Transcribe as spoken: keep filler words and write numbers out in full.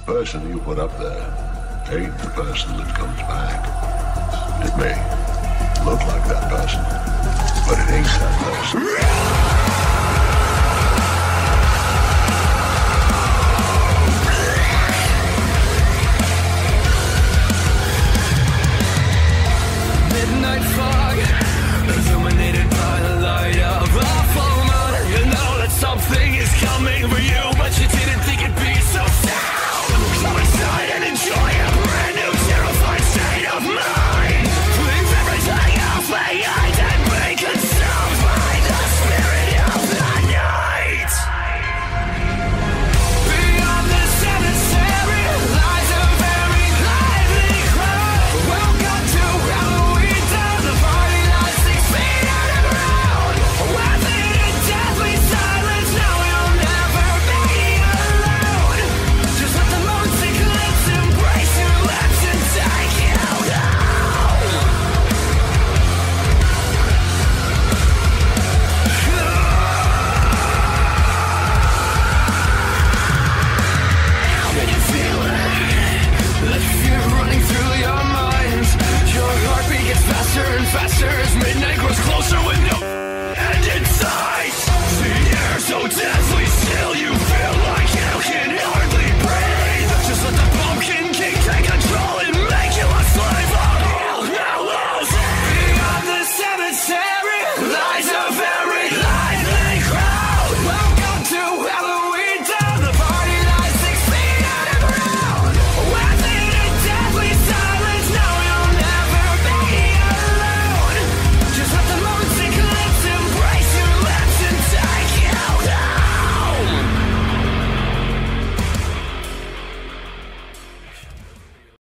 person you put up there ain't the person that comes back. It may look like that person, but it ain't that person. Midnight fog, illuminated by the light of a full moon. You know that something is coming for you, but you didn't think it'd be so soon. Come inside and enjoy a brand new terrified state of mind. Leave everything else behind and be consumed by the spirit of the night. Beyond the cemetery lies a very lively crowd. Welcome to Halloweentown, the party lies six feet underground. Wrapping in deathly silence, now you'll never be alone. Just let the moon's eclipse embrace your lips and take you home. Can you feel it? The fear running through your mind. Your heartbeat gets faster and faster as midnight grows closer with no